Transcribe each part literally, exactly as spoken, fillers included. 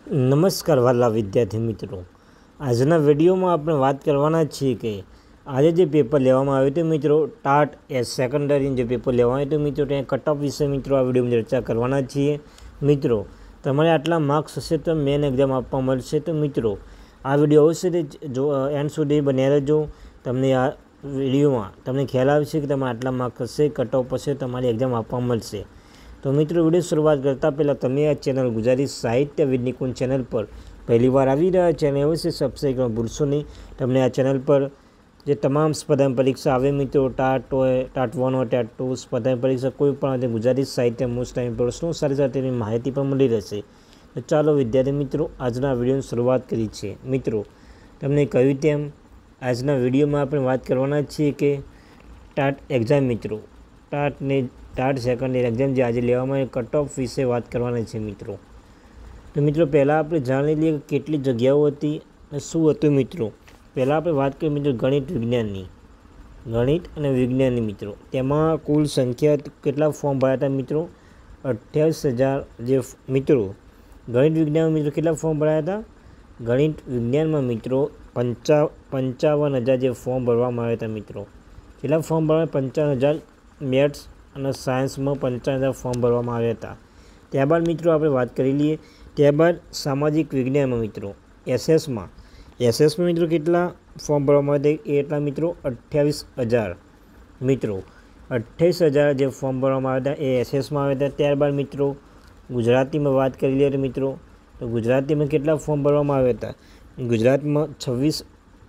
નમસ્કાર વાલા વિદ્યાર્થી મિત્રો, આજના વિડીયોમાં આપણે વાત કરવાના છીએ કે આજે જે પેપર લેવામાં આવ્યું હતું મિત્રો, ટાટ એ સેકન્ડરી જે પેપર લેવામાં આવ્યું હતું મિત્રો, ત્યાં કટ ઓફ વિશે મિત્રો આ વિડીયોમાં ચર્ચા કરવાના છીએ. મિત્રો તમારે આટલા માર્ક્સ હશે તો મેન એક્ઝામ આપવા મળશે. તો મિત્રો આ વિડીયો અવશ્ય જો એન્ડ સુધી બન્યા રહેજો. તમને આ વિડીયોમાં તમને ખ્યાલ આવશે કે તમારે આટલા માર્ક્સ હશે, કટ ઓફ હશે, તમારી એક્ઝામ આપવા મળશે. તો મિત્રો વિડીયો શરૂઆત કરતાં પહેલાં તમે આ ચેનલ ગુજરાતી સાહિત્ય વિદ નિકુંજ ચેનલ પર પહેલી વાર આવી રહ્યા ચેનલ અવશ્ય સબસ્ક્રાઈબ કરવા ભૂલશો નહીં. તમને આ ચેનલ પર જે તમામ સ્પર્ધા પરીક્ષા આવે મિત્રો, ટાટ હોય, ટાટ વન હોય, ટાટ ટુ સ્પર્ધા પરીક્ષા કોઈ પણ ગુજરાતી સાહિત્ય મોસ્ટ ટાઈમ પ્રશ્નો સાથે સાથે તેની માહિતી પણ મળી રહેશે. તો ચાલો વિદ્યાર્થી મિત્રો આજના વિડીયોની શરૂઆત કરી છે. મિત્રો તમને કહ્યું તેમ આજના વિડીયોમાં આપણે વાત કરવાના છીએ કે ટાટ એક્ઝામ મિત્રો, ટાટને ટાટ સેકન્ડરી એક્ઝામ જે આજે લેવામાં આવે કટ ઓફ વિશે વાત કરવાના છે મિત્રો. તો મિત્રો પહેલાં આપણે જાણી લઈએ કે કેટલી જગ્યાઓ હતી અને શું હતું મિત્રો. પહેલાં આપણે વાત કરીએ મિત્રો ગણિત વિજ્ઞાનની, ગણિત અને વિજ્ઞાનની મિત્રો. તેમાં કુલ સંખ્યા કેટલા ફોર્મ ભર્યા હતા મિત્રો? અઠ્યાવીસ હજાર જે મિત્રો ગણિત વિજ્ઞાનમાં મિત્રો કેટલા ફોર્મ ભરાયા હતા? ગણિત વિજ્ઞાનમાં મિત્રો પંચા પંચાવન હજાર જે ફોર્મ ભરવામાં આવ્યા હતા મિત્રો. કેટલા ફોર્મ ભરવા? પંચાવન હજાર. મેથ્સ અને સાયન્સમાં પંચાવન હજાર ફોર્મ ભરવામાં આવ્યા હતા. ત્યારબાદ મિત્રો આપણે વાત કરી લઈએ. ત્યારબાદ સામાજિક વિજ્ઞાનમાં મિત્રો એસએસમાં એસએસમાં મિત્રો કેટલા ફોર્મ ભરવામાં આવ્યા હતા? એટલા મિત્રો અઠ્યાવીસ હજાર મિત્રો અઠ્યાવીસ હજાર જે ફોર્મ ભરવામાં આવ્યા હતા એ એસએસમાં આવ્યા હતા. ત્યારબાદ મિત્રો ગુજરાતીમાં વાત કરી લઈએ મિત્રો, તો ગુજરાતીમાં કેટલા ફોર્મ ભરવામાં આવ્યા હતા? ગુજરાતમાં છવ્વીસ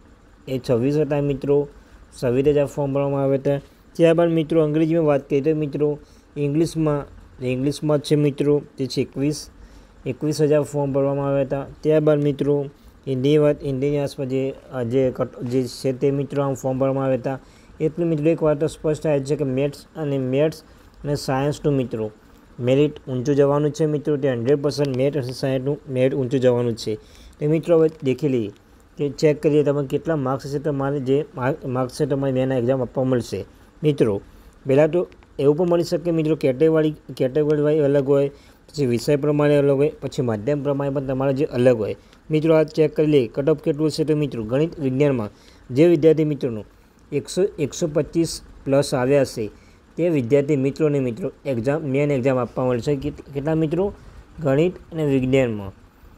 એ છવ્વીસ હતા મિત્રો, છવ્વીસ હજાર ફોર્મ ભરવામાં આવ્યા હતા. ત્યારબાદ મિત્રો અંગ્રેજીમાં વાત કરીએ તો મિત્રો ઇંગ્લિશમાં ઇંગ્લિશમાં છે મિત્રો તે છે એકવીસ એકવીસ હજાર ફોર્મ ભરવામાં આવ્યા હતા. ત્યારબાદ મિત્રો હિન્દી વાત હિન્દીની આસપાસ જે જે જે છે તે મિત્રો આમ ફોર્મ ભરવામાં આવ્યા હતા. એટલું મિત્રો એક વાત સ્પષ્ટ થાય છે કે મેથ્સ અને મેથ્સ અને સાયન્સનું મિત્રો મેરિટ ઊંચું જવાનું છે મિત્રો. તે હંડ્રેડ પર્સન્ટ મેથ્સ અને સાયન્સનું મેરિટ ઊંચું જવાનું છે. તો મિત્રો હવે દેખી લઈએ કે ચેક કરીએ તમે કેટલા માર્ક્સ હશે, તમારે જે માર્ક્સ છે તમારે મેન એક્ઝામ આપવા મળશે. મિત્રો પહેલાં તો એવું પણ મળી શકે મિત્રો કેટેગરી કેટેગરી વાઇઝ અલગ હોય, પછી વિષય પ્રમાણે અલગ હોય, પછી માધ્યમ પ્રમાણે પણ તમારે જે અલગ હોય. મિત્રો આ ચેક કરી લઈએ કટ ઓફ કેટલું છે. તો મિત્રો ગણિત વિજ્ઞાનમાં જે વિદ્યાર્થી મિત્રોનું એકસો એકસો પચીસ પ્લસ આવ્યા હશે તે વિદ્યાર્થી મિત્રોને મિત્રો એક્ઝામ મેન એક્ઝામ આપવા મળશે. કેટલા મિત્રો? ગણિત અને વિજ્ઞાનમાં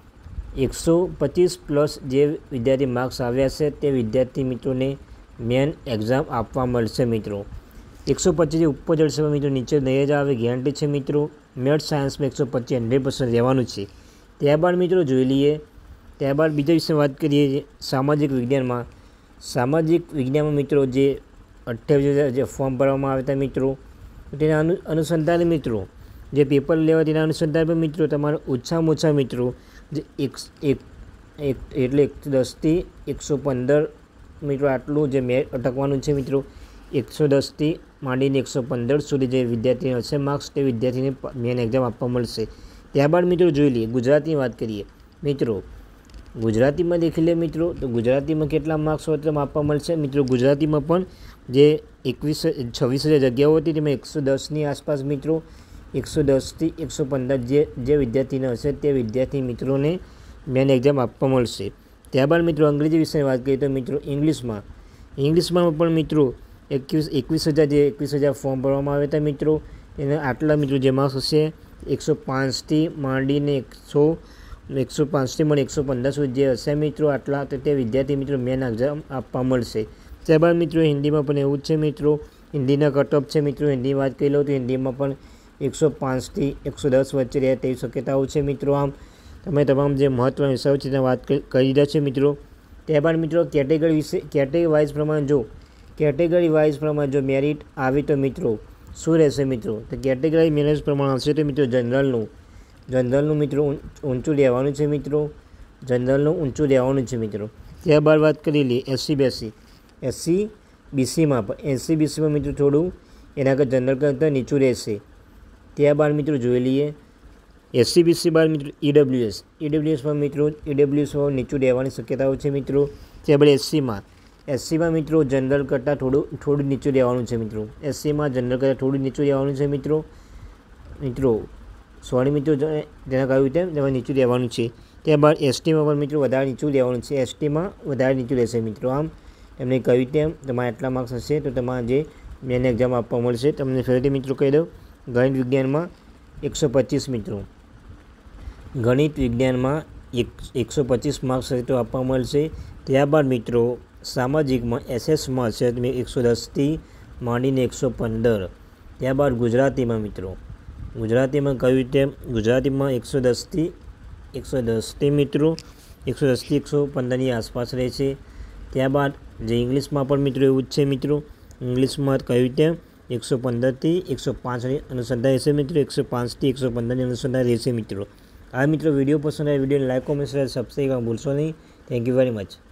એકસો પચીસ પ્લસ જે વિદ્યાર્થી માર્ક્સ આવ્યા છે તે વિદ્યાર્થી મિત્રોને મેન એક્ઝામ આપવા મળશે મિત્રો. એકસો પચીસ ઉપર જશે મિત્રો, નીચે નહીં જ આવે ગેરંટી છે મિત્રો. મેથ્સ સાયન્સમાં એકસો પચીસ હંડ્રેડ પર્સન્ટ રહેવાનું છે. ત્યારબાદ મિત્રો જોઈ લઈએ. ત્યારબાદ બીજા વિશે વાત કરીએ સામાજિક વિજ્ઞાનમાં. સામાજિક વિજ્ઞાનમાં મિત્રો જે અઠ્યાવીસ હજાર જે ફોર્મ ભરવામાં આવ્યા હતા મિત્રો, તેના અનુ અનુસંધાને મિત્રો જે પેપર લેવા તેના અનુસંધાન પર મિત્રો તમારે ઓછામાં ઓછા મિત્રો જે એક એક એટલે એક દસથી એકસો પંદર મિત્રો આટલું જે મેરિટ અટકવાનું છે મિત્રો. એકસો દસથી માંડીને એકસો પંદર સુધી જે વિદ્યાર્થીને હશે માર્ક્સ તે વિદ્યાર્થીને મેન એક્ઝામ આપવા મળશે. ત્યારબાદ મિત્રો જોઈ લઈએ ગુજરાતીની વાત કરીએ મિત્રો. ગુજરાતીમાં દેખી લે મિત્રો, તો ગુજરાતીમાં કેટલા માર્ક્સ હોય તેમાં આપવા મળશે મિત્રો. ગુજરાતીમાં પણ જે એકવીસ છવ્વીસ હજાર જગ્યાઓ હતી તેમાં એકસો દસની આસપાસ મિત્રો એકસો દસથી એકસો પંદર જે જે વિદ્યાર્થીને હશે તે વિદ્યાર્થી મિત્રોને મેન એક્ઝામ આપવા મળશે. ત્યારબાદ મિત્રો અંગ્રેજી વિશે વાત કરીએ તો મિત્રો ઇંગ્લિશમાં ઇંગ્લિશમાં પણ મિત્રો એકવીસ એકવીસ હજાર જે એકવીસ હજાર ફોર્મ ભરવામાં આવ્યા હતા મિત્રો, એના આટલા મિત્રો જે માર્ક્સ હશે એકસો પાંચથી માંડીને એકસો એકસો પાંચથી માંડી એકસો પંદર સુધી જે હશે મિત્રો આટલા, તો તે વિદ્યાર્થી મિત્રો મેન એક્ઝામ આપવા મળશે. ત્યારબાદ મિત્રો હિન્દીમાં પણ એવું જ છે મિત્રો, હિન્દીના કટ ઓફ છે મિત્રો. હિન્દી વાત કરી લો તો હિન્દીમાં પણ એકસો પાંચથી એકસો દસ વચ્ચે રહે તેવી શક્યતાઓ છે મિત્રો. આમ તમે તમામ જે મહત્ત્વના વિષયો છે તેની વાત કરી દીધા છે મિત્રો. ત્યારબાદ મિત્રો કેટેગરી વિશે કેટેગરી વાઇઝ પ્રમાણે જો કેટેગરી વાઇઝ પ્રમાણે જો મેરિટ આવી તો મિત્રો શું રહેશે મિત્રો? તો કેટેગરી મેરિટ પ્રમાણે આવશે તો મિત્રો જનરલનું જનરલનું મિત્રો ઊંચું લેવાનું છે મિત્રો. જનરલનું ઊંચું લેવાનું છે મિત્રો. ત્યારબાદ વાત કરી લઈએ એસસી બીસી એસસી બીસીમાં પણ એસસી બીસીમાં મિત્રો થોડું એના કરતાં જનરલ કરતાં નીચું રહેશે. ત્યારબાદ મિત્રો જોઈ લઈએ એસસી બીસી બાદ મિત્રો ઈડબ્લ્યુએસ ઈડબ્લ્યુએસમાં મિત્રો ઈડબ્લ્યુએસમાં નીચું રહેવાની શક્યતાઓ છે મિત્રો. ત્યારબાદ એસસીમાં એસસીમાં મિત્રો જનરલ કરતાં થોડું થોડું નીચું રહેવાનું છે મિત્રો. એસસીમાં જનરલ કરતાં થોડું નીચું રહેવાનું છે મિત્રો મિત્રો સોરી મિત્રો જેને કહ્યું તેમ તેમાં નીચું લેવાનું છે. ત્યારબાદ એસટીમાં પણ મિત્રો વધારે નીચું લેવાનું છે. એસટીમાં વધારે નીચું લેશે મિત્રો. આમ એમને કહ્યું તેમ તમારે આટલા માર્ક્સ હશે તો તમારે જે મેન એક્ઝામ આપવા મળશે. તમને ફરીથી મિત્રો કહી દઉં, ગણિત વિજ્ઞાનમાં એકસો પચીસ મિત્રો ગણિત વિજ્ઞાનમાં એક એકસો પચીસ માર્ક્સ હશે તો આપવા મળશે. ત્યારબાદ મિત્રો સામાજિકમાં એસએસમાં હશે તમે એકસો દસથી માંડીને એકસો પંદર. ત્યારબાદ ગુજરાતીમાં મિત્રો ગુજરાતીમાં કહ્યું તેમ ગુજરાતીમાં એકસો દસથી એકસો દસથી મિત્રો એકસો દસથી એકસો પંદરની આસપાસ રહેશે. ત્યારબાદ જે ઇંગ્લિશમાં પણ મિત્રો એવું જ છે મિત્રો. ઇંગ્લિશમાં કહ્યું તેમ એકસો પંદરથી એકસો પાંચની અનુસંધાન રહેશે મિત્રો. એકસો પાંચથી એકસો પંદરની અનુસંધાન રહેશે મિત્રો. આ મિત્રો વિડીયો પસંદ આવે વિડીયોને લાઈક કોમેન્ટ શેર સબસ્ક્રાઈબ કરવાનું ભૂલશો નહીં. Thank you very much.